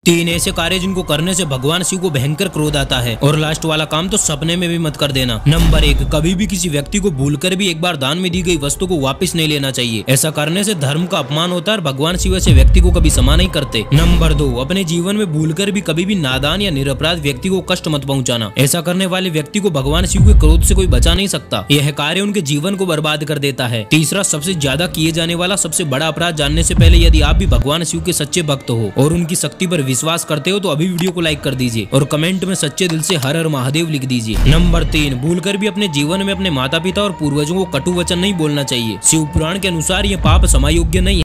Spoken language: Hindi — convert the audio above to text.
3 ऐसे कार्य जिनको करने से भगवान शिव को भयंकर क्रोध आता है। और लास्ट वाला काम तो सपने में भी मत कर देना। नंबर 1, कभी भी किसी व्यक्ति को भूलकर भी एक बार दान में दी गई वस्तु को वापस नहीं लेना चाहिए। ऐसा करने से धर्म का अपमान होता है और भगवान शिव ऐसे व्यक्ति को कभी क्षमा नहीं करते। नंबर 2, अपने जीवन में भूलकर भी कभी भी नादान या निरपराध व्यक्ति को कष्ट मत पहुंचाना। ऐसा करने वाले व्यक्ति को भगवान शिव के क्रोध से कोई बचा नहीं सकता। यह कार्य उनके जीवन को बर्बाद कर देता है। तीसरा, सबसे ज्यादा किए जाने वाला सबसे बड़ा अपराध जानने से पहले यदि आप भी भगवान शिव के सच्चे भक्त हो और उनकी शक्ति पर विश्वास करते हो तो अभी वीडियो को लाइक कर दीजिए और कमेंट में सच्चे दिल से हर हर महादेव लिख दीजिए। नंबर 3, भूलकर भी अपने जीवन में अपने माता पिता और पूर्वजों को कटु वचन नहीं बोलना चाहिए। शिव पुराण के अनुसार ये पाप क्षमा योग्य नहीं है।